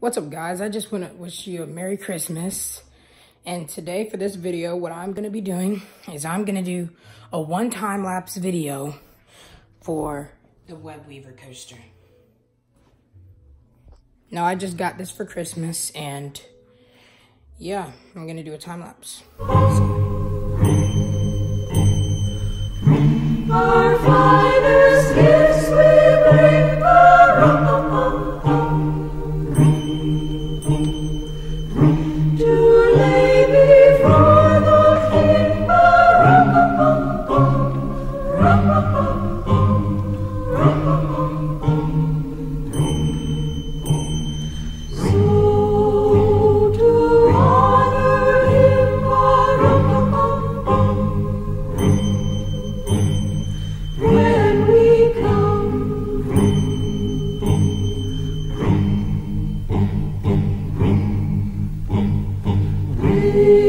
What's up, guys? I just want to wish you a Merry Christmas. And today for this video, what I'm going to be doing is I'm going to do a one-time lapse video for the Web Weaver coaster. Now, I just got this for Christmas, and yeah, I'm going to do a time lapse. Our finest gifts we bring, to lay before the King. So to honor him, when we come, we